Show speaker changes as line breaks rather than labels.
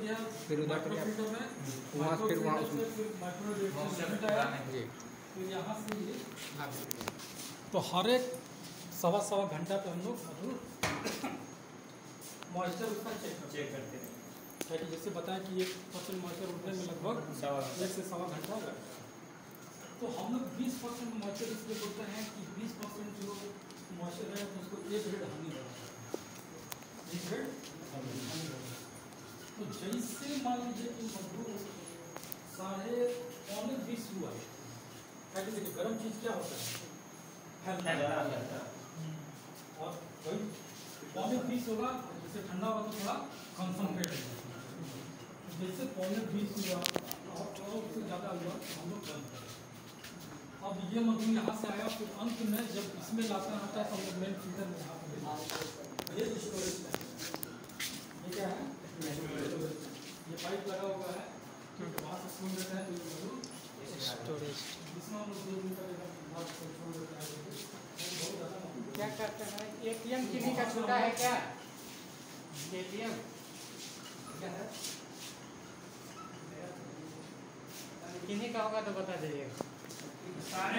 दिया,
फिर उधर
माइक्रोफिल्टर में
वहाँ फिर वहाँ उसमें
जी, तो यहाँ से ये तो हर एक सवा घंटा पे हम लोग मधुर मॉइस्चर उसका चेक करते हैं, ताकि जैसे बताएं कि 1% मॉइस्चर उठने में लगभग 1 से सवा घंटा लगता है। तो हम लोग 20% मॉइस्चर इसलिए बोलते हैं कि 20% जो मॉइस्चर है तो उसको 1 ग्रेड हनी लगाते हैं, 1 ग्रेड हनी लगाते हैं। तो जैसे मान लीजिए कि मधुर 11:45 हुआ, ताकि देखिए गर्म चीज़ क्या होता है, फैलता है, और वही 11:45 होगा, जैसे ठंडा होगा तो थोड़ा कॉन्सनट्रेट हो जाएगा। जैसे 11:45 हुआ और उससे ज़्यादा हुआ तो हम लोग बंद करें। अब ये मधु यहाँ से आया, फिर अंत में जब इसमें लाता आता है तो हम लोग मेन फिल्टर में यहाँ पर ये स्टोरेज है, ये क्या है, ये पाइप लगा हुआ है, वहाँ से खोल देता है तो ये मधु स्टोरेज, जिसमें हम लोग 2 दिन का बाद छोड़ देता है।
क्या करते हैं, ATM किन्हीं का छोटा है क्या, ATM क्या है, किन्हीं का होगा तो बता दीजिएगा।